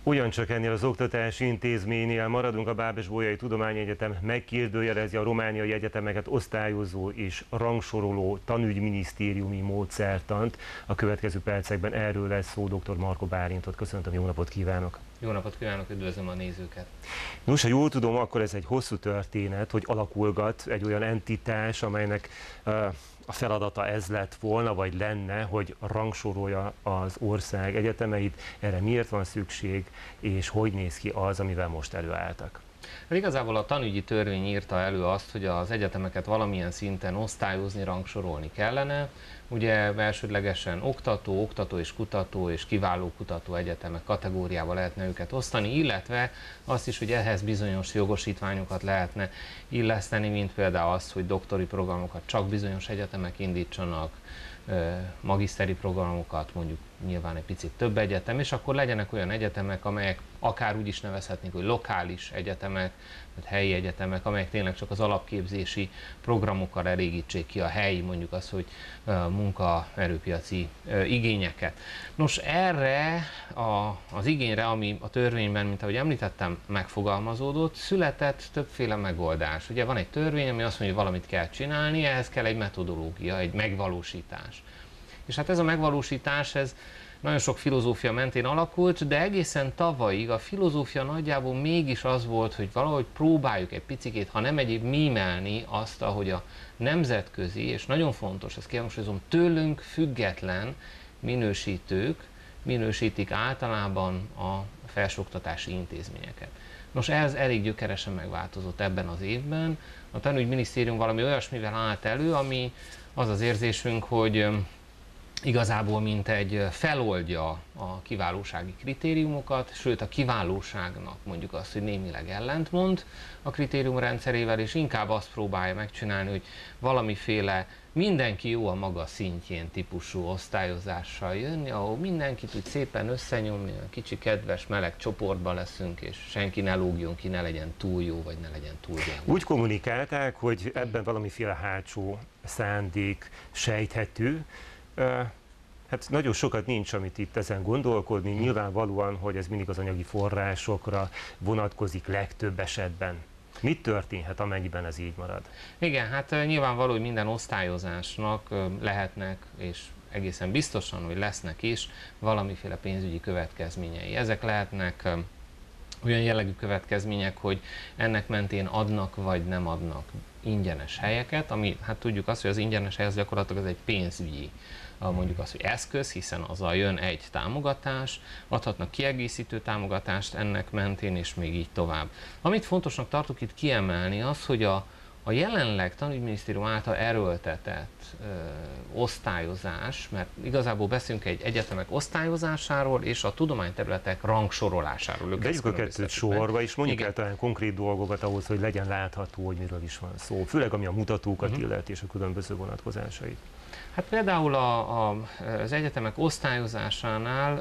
Ugyancsak ennél az oktatási intézménynél maradunk, a Bábes-Bolyai Tudományegyetem megkérdőjelezi a romániai egyetemeket osztályozó és rangsoroló tanügyminisztériumi módszertant. A következő percekben erről lesz szó, dr. Marko Bálintot. Köszöntöm, jó napot kívánok! Jó napot kívánok, üdvözlöm a nézőket! Nos, ha jól tudom, akkor ez egy hosszú történet, hogy alakulgat egy olyan entitás, amelynek a feladata ez lett volna, vagy lenne, hogy rangsorolja az ország egyetemeit. Erre miért van szükség, és hogy néz ki az, amivel most előálltak? Hát igazából a tanügyi törvény írta elő azt, hogy az egyetemeket valamilyen szinten osztályozni, rangsorolni kellene. Ugye elsődlegesen oktató és kutató és kiváló kutató egyetemek kategóriába lehetne őket osztani, illetve azt is, hogy ehhez bizonyos jogosítványokat lehetne illeszteni, mint például az, hogy doktori programokat csak bizonyos egyetemek indítsanak, magiszteri programokat mondjuk nyilván egy picit több egyetem, és akkor legyenek olyan egyetemek, amelyek akár úgy is nevezhetnék, hogy lokális egyetemek, vagy helyi egyetemek, amelyek tényleg csak az alapképzési programokkal elégítsék ki a helyi, mondjuk az, hogy munkaerőpiaci igényeket. Nos, erre az igényre, ami a törvényben, mint ahogy említettem, megfogalmazódott, született többféle megoldás. Ugye van egy törvény, ami azt mondja, hogy valamit kell csinálni, ehhez kell egy metodológia, egy megvalósítás. És hát ez a megvalósítás, ez nagyon sok filozófia mentén alakult, de egészen tavalyig a filozófia nagyjából mégis az volt, hogy valahogy próbáljuk egy picikét, ha nem egyéb, mímelni azt, ahogy a nemzetközi, és nagyon fontos, ezt kihangsúlyozom, tőlünk független minősítők minősítik általában a felsőoktatási intézményeket. Nos, ez elég gyökeresen megváltozott ebben az évben. A Tanügyminisztérium valami olyasmivel állt elő, ami az az érzésünk, hogy igazából mintegy feloldja a kiválósági kritériumokat, sőt a kiválóságnak mondjuk azt, hogy némileg ellentmond a kritériumrendszerével, és inkább azt próbálja megcsinálni, hogy valamiféle mindenki jó a maga szintjén típusú osztályozással jönni, ahol mindenkit úgy szépen összenyomni, a kicsi kedves meleg csoportban leszünk, és senki ne lógjon ki, ne legyen túl jó, vagy ne legyen túl jó. Úgy kommunikálták, hogy ebben valamiféle hátsó szándék sejthető. Hát nagyon sokat nincs, amit itt ezen gondolkodni, nyilvánvalóan, hogy ez mindig az anyagi forrásokra vonatkozik legtöbb esetben. Mit történhet, amennyiben ez így marad? Igen, hát nyilvánvaló, hogy minden osztályozásnak lehetnek, és egészen biztosan, hogy lesznek is valamiféle pénzügyi következményei. Ezek lehetnek olyan jellegű következmények, hogy ennek mentén adnak vagy nem adnak ingyenes helyeket, ami hát tudjuk azt, hogy az ingyenes hely az gyakorlatilag az egy pénzügyi, mondjuk azt, hogy eszköz, hiszen azzal jön egy támogatás, adhatnak kiegészítő támogatást ennek mentén, és még így tovább. Amit fontosnak tartok itt kiemelni az, hogy a jelenleg Tanügyminisztérium által erőltetett osztályozás, mert igazából beszélünk egy egyetemek osztályozásáról és a tudományterületek rangsorolásáról. Vegyük a kettőt sorba, és mondjuk el talán konkrét dolgokat ahhoz, hogy legyen látható, hogy miről is van szó, főleg ami a mutatókat illeti és a különböző vonatkozásait. Hát például az egyetemek osztályozásánál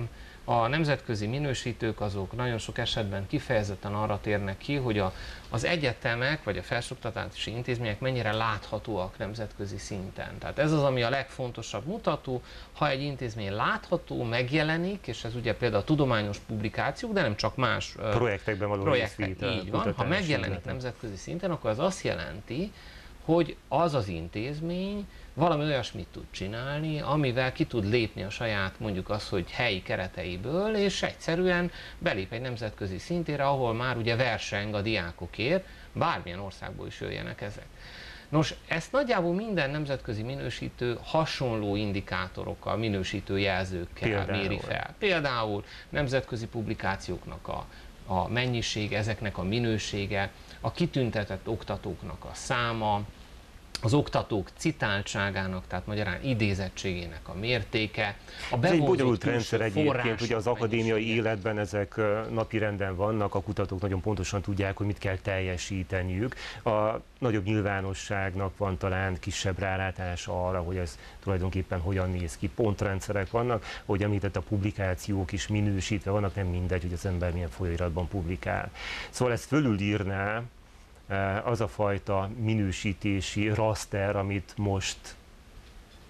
a nemzetközi minősítők azok nagyon sok esetben kifejezetten arra térnek ki, hogy az egyetemek vagy a felsőoktatási intézmények mennyire láthatóak nemzetközi szinten. Tehát ez az, ami a legfontosabb mutató, ha egy intézmény látható, megjelenik, és ez ugye például a tudományos publikációk, de nem csak más projektekben való projektek, így van. Ha megjelenik nemzetközi szinten, akkor az azt jelenti, hogy az az intézmény valami olyasmit tud csinálni, amivel ki tud lépni a saját, mondjuk az, hogy helyi kereteiből, és egyszerűen belép egy nemzetközi szintére, ahol már ugye verseng a diákokért, bármilyen országból is jöjjenek ezek. Nos, ezt nagyjából minden nemzetközi minősítő hasonló indikátorokkal, minősítő jelzőkkel méri fel. Például nemzetközi publikációknak a mennyiség, ezeknek a minősége, a kitüntetett oktatóknak a száma, az oktatók citáltságának, tehát magyarán idézettségének a mértéke, a ez egy bonyolult rendszer egyébként, ugye az akadémiai életben ezek napirenden vannak, a kutatók nagyon pontosan tudják, hogy mit kell teljesíteniük. A nagyobb nyilvánosságnak van talán kisebb rálátása arra, hogy ez tulajdonképpen hogyan néz ki. Pontrendszerek vannak, ahogy említett, a publikációk is minősítve vannak, nem mindegy, hogy az ember milyen folyóiratban publikál. Szóval ezt fölülírná az a fajta minősítési raster, amit most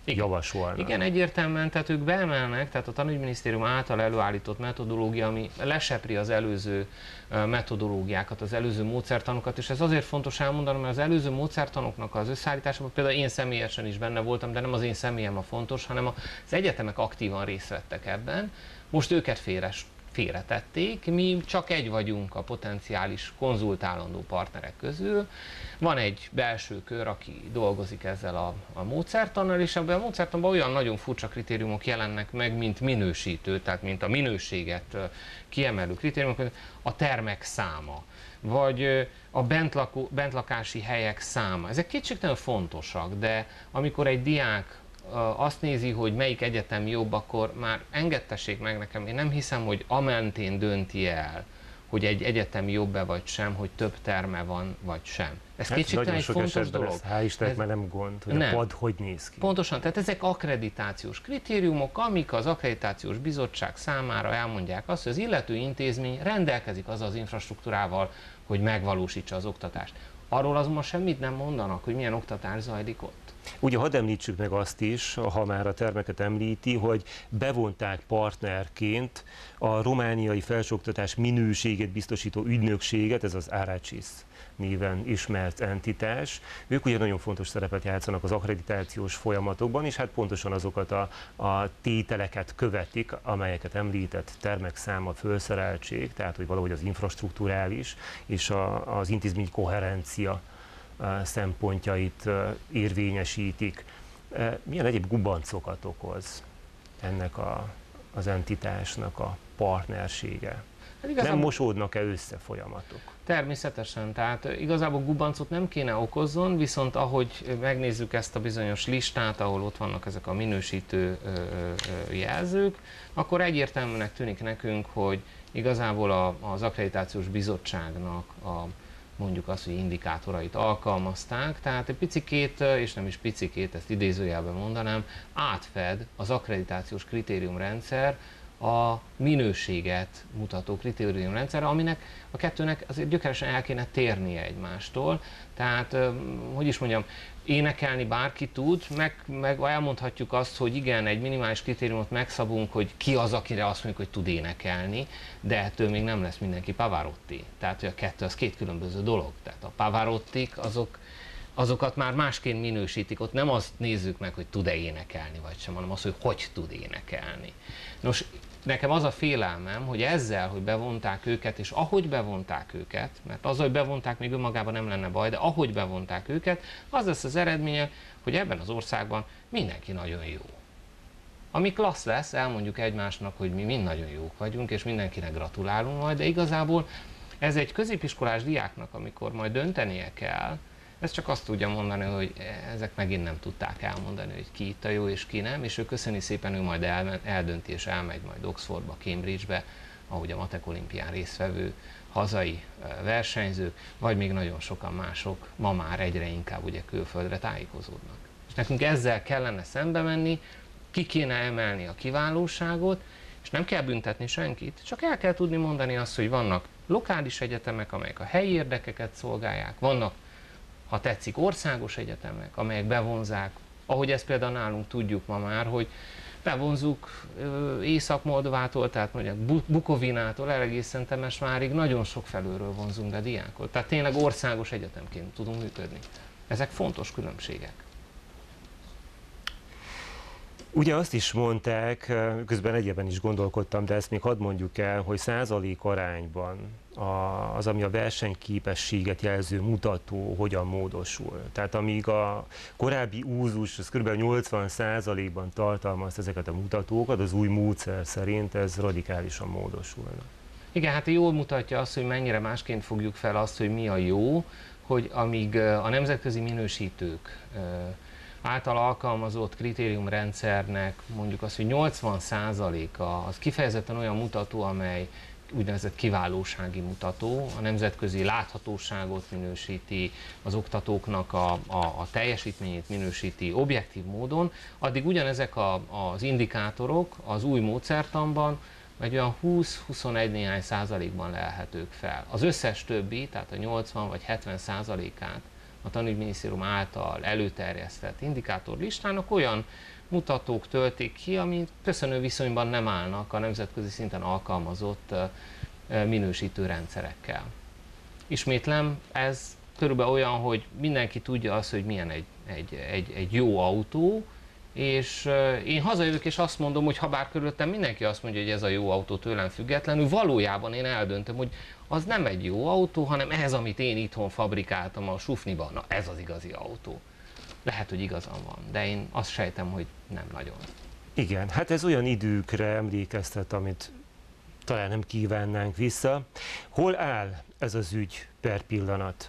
javasolnak. Igen, egyértelműen, tehát ők beemelnek, tehát a tanügyminisztérium által előállított metodológia, ami lesepri az előző metodológiákat, az előző módszertanokat, és ez azért fontos elmondanom, mert az előző módszertanoknak az összeállításában például én személyesen is benne voltam, de nem az én személyem a fontos, hanem az egyetemek aktívan részt vettek ebben. Most őket félretették, mi csak egy vagyunk a potenciális konzultálandó partnerek közül. Van egy belső kör, aki dolgozik ezzel a módszertannal, és ebben a módszertanban olyan nagyon furcsa kritériumok jelennek meg, mint minősítő, tehát mint a minőséget kiemelő kritériumok, a termek száma, vagy a bentlakási helyek száma. Ezek kétségtelen fontosak, de amikor egy diák azt nézi, hogy melyik egyetem jobb, akkor már engedtessék meg nekem. Én nem hiszem, hogy amentén dönti el, hogy egy egyetem jobb-e vagy sem, hogy több terme van vagy sem. Ez kétségtelen egy fontos dolog. Hál' Istennek, mert nem gond, hogy nem. A pad hogy néz ki. Pontosan, tehát ezek akkreditációs kritériumok, amik az akkreditációs bizottság számára elmondják azt, hogy az illető intézmény rendelkezik azzal az infrastruktúrával, hogy megvalósítsa az oktatást. Arról azonban semmit nem mondanak, hogy milyen oktatás zajlik ott. Ugye hadd említsük meg azt is, ha már a termeket említi, hogy bevonták partnerként a romániai felsőoktatás minőségét biztosító ügynökséget, ez az ARACIS néven ismert entitás. Ők ugye nagyon fontos szerepet játszanak az akkreditációs folyamatokban, és hát pontosan azokat a tételeket követik, amelyeket említett, termek száma, felszereltség, tehát hogy valahogy az infrastrukturális és az intézmény koherencia szempontjait érvényesítik. Milyen egyéb gubancokat okoz ennek az entitásnak a partnersége? Nem mosódnak-e össze folyamatok? Természetesen, tehát igazából gubancot nem kéne okozzon, viszont ahogy megnézzük ezt a bizonyos listát, ahol ott vannak ezek a minősítő jelzők, akkor egyértelműnek tűnik nekünk, hogy igazából az akkreditációs bizottságnak mondjuk azt, hogy indikátorait alkalmazták, tehát egy picikét, és nem is picikét, ezt idézőjelben mondanám, átfed az akkreditációs kritériumrendszer a minőséget mutató kritériumrendszer, aminek a kettőnek azért gyökeresen el kéne térnie egymástól. Tehát, hogy is mondjam, énekelni bárki tud, meg elmondhatjuk azt, hogy igen, egy minimális kritériumot megszabunk, hogy ki az, akire azt mondjuk, hogy tud énekelni, de ettől még nem lesz mindenki Pavarotti. Tehát, hogy a kettő az két különböző dolog. Tehát a Pavarottik azokat már másként minősítik, ott nem azt nézzük meg, hogy tud-e énekelni vagy sem, hanem azt, hogy tud énekelni. Nos, nekem az a félelmem, hogy ezzel, hogy bevonták őket, és ahogy bevonták őket, mert az, hogy bevonták, még önmagában nem lenne baj, de ahogy bevonták őket, az lesz az eredménye, hogy ebben az országban mindenki nagyon jó. Ami klassz lesz, elmondjuk egymásnak, hogy mi mind nagyon jók vagyunk, és mindenkinek gratulálunk majd, de igazából ez egy középiskolás diáknak, amikor majd döntenie kell, ez csak azt tudja mondani, hogy ezek megint nem tudták elmondani, hogy ki itt a jó és ki nem, és ő köszöni szépen, ő majd eldönti és elmegy majd Oxfordba, Cambridgebe, ahogy a matek olimpián résztvevő hazai versenyzők, vagy még nagyon sokan mások ma már egyre inkább ugye külföldre tájékozódnak. És nekünk ezzel kellene szembe menni, ki kéne emelni a kiválóságot, és nem kell büntetni senkit, csak el kell tudni mondani azt, hogy vannak lokális egyetemek, amelyek a helyi érdekeket szolgálják, vannak, ha tetszik, országos egyetemek, amelyek bevonzák, ahogy ezt például nálunk tudjuk ma már, hogy bevonzuk Észak-Moldovától, tehát mondjuk Bukovinától egészen Temesvárig, nagyon sok felülről vonzunk be diákot. Tehát tényleg országos egyetemként tudunk működni. Ezek fontos különbségek. Ugye azt is mondták, közben egyébben is gondolkodtam, de ezt még hadd mondjuk el, hogy százalék arányban az, ami a versenyképességet jelző mutató, hogyan módosul. Tehát amíg a korábbi úzus, az kb. 80%-ban tartalmaz ezeket a mutatókat, az új módszer szerint ez radikálisan módosulna. Igen, hát jól mutatja azt, hogy mennyire másként fogjuk fel azt, hogy mi a jó, hogy amíg a nemzetközi minősítők által alkalmazott kritériumrendszernek mondjuk azt, hogy 80%-a az kifejezetten olyan mutató, amely úgynevezett kiválósági mutató, a nemzetközi láthatóságot minősíti, az oktatóknak a teljesítményét minősíti objektív módon, addig ugyanezek az indikátorok az új módszertanban egy olyan 20-21 néhány százalékban lelhetők fel. Az összes többi, tehát a 80 vagy 70 százalékát a tanügyminisztérium által előterjesztett indikátorlistának olyan mutatók töltik ki, ami köszönő viszonyban nem állnak a nemzetközi szinten alkalmazott minősítő rendszerekkel. Ismétlem, ez körülbelül olyan, hogy mindenki tudja azt, hogy milyen egy jó autó, és én hazajövök és azt mondom, hogy ha bár körülöttem mindenki azt mondja, hogy ez a jó autó tőlem függetlenül, valójában én eldöntöm, hogy az nem egy jó autó, hanem ez, amit én itthon fabrikáltam a sufniban, na ez az igazi autó. Lehet, hogy igazam van, de én azt sejtem, hogy nem nagyon. Igen, hát ez olyan időkre emlékeztet, amit talán nem kívánnánk vissza. Hol áll ez az ügy per pillanat?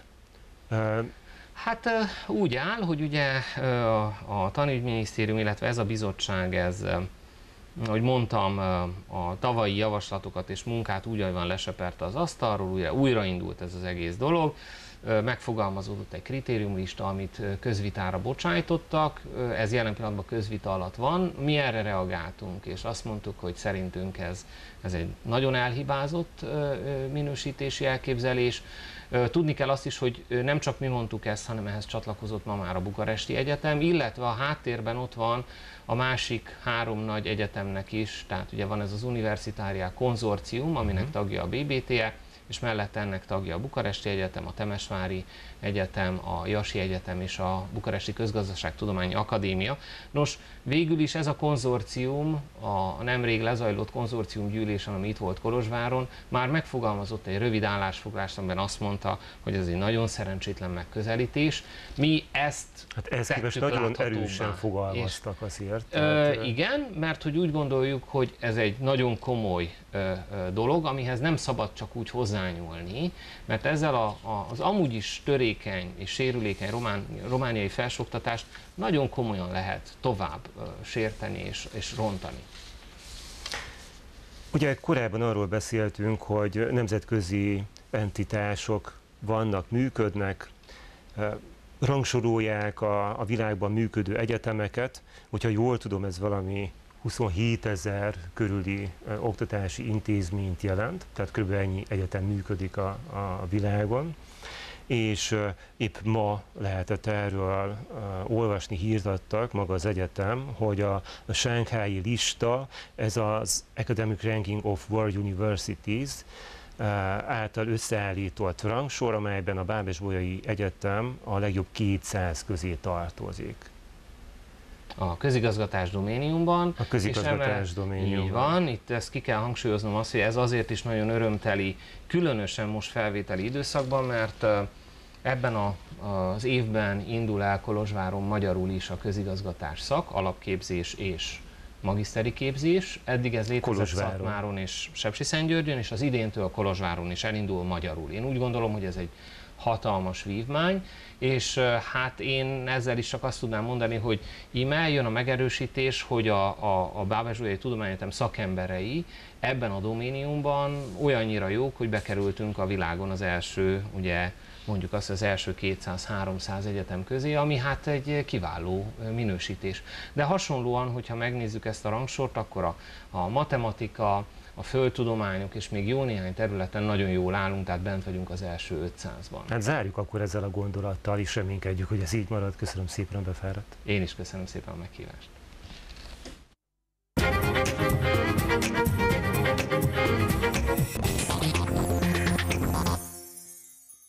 Hát úgy áll, hogy ugye a tanügyminisztérium, illetve ez a bizottság, ez, ahogy mondtam, a tavalyi javaslatokat és munkát úgy, ahogy van, leseperte az asztalról, újraindult ez az egész dolog. Megfogalmazódott egy kritériumlista, amit közvitára bocsájtottak, ez jelen pillanatban közvita alatt van. Mi erre reagáltunk, és azt mondtuk, hogy szerintünk ez egy nagyon elhibázott minősítési elképzelés. Tudni kell azt is, hogy nem csak mi mondtuk ezt, hanem ehhez csatlakozott ma már a Bukaresti Egyetem, illetve a háttérben ott van a másik 3 nagy egyetemnek is, tehát ugye van ez az Universitária konzorcium, aminek tagja a BBTE, és mellett ennek tagja a Bukaresti Egyetem, a Temesvári Egyetem, a Jasi Egyetem és a Bukaresti Közgazdaságtudományi Akadémia. Nos, végül is ez a konzorcium, a nemrég lezajlott konzorcium gyűlésen, ami itt volt Kolozsváron, már megfogalmazott egy rövid állásfoglalást, amiben azt mondta, hogy ez egy nagyon szerencsétlen megközelítés. Mi ezt ezt képest nagyon erősen fogalmaztak azért. Igen, mert hogy úgy gondoljuk, hogy ez egy nagyon komoly dolog, amihez nem szabad csak úgy hozzányúlni, mert ezzel az amúgy is törékeny és sérülékeny romániai felsőoktatást nagyon komolyan lehet tovább sérteni és rontani. Ugye korábban arról beszéltünk, hogy nemzetközi entitások vannak, működnek, rangsorolják a világban működő egyetemeket, hogyha jól tudom, ez valami 27 000 körüli oktatási intézményt jelent, tehát kb. Ennyi egyetem működik a világon, és épp ma lehetett erről olvasni, hírt adtak maga az egyetem, hogy a shanghai lista, ez az Academic Ranking of World Universities által összeállított rangsor, amelyben a Bábes-Bolyai Egyetem a legjobb 200 közé tartozik. A közigazgatás doméniumban. A közigazgatás doméniumban. Így van, itt ezt ki kell hangsúlyoznom azt, hogy ez azért is nagyon örömteli, különösen most felvételi időszakban, mert ebben az évben indul el Kolozsváron magyarul is a közigazgatás szak, alapképzés és magiszteri képzés. Eddig ez létezett Szatmáron és Sepsiszentgyörgyön, és az idéntől a Kolozsváron is elindul magyarul. Én úgy gondolom, hogy ez egy hatalmas vívmány, és hát én ezzel is csak azt tudnám mondani, hogy íme eljön a megerősítés, hogy a Bábes-Bolyai Tudományegyetem szakemberei ebben a doméniumban olyannyira jók, hogy bekerültünk a világon az első, ugye mondjuk azt az első 200-300 egyetem közé, ami hát egy kiváló minősítés. De hasonlóan, hogyha megnézzük ezt a rangsort, akkor a matematika, a földtudományok és még jó néhány területen nagyon jól állunk, tehát bent vagyunk az első 500-ban. Hát zárjuk akkor ezzel a gondolattal, és reménykedjük, hogy ez így marad. Köszönöm szépen, befáradt. Én is köszönöm szépen a meghívást.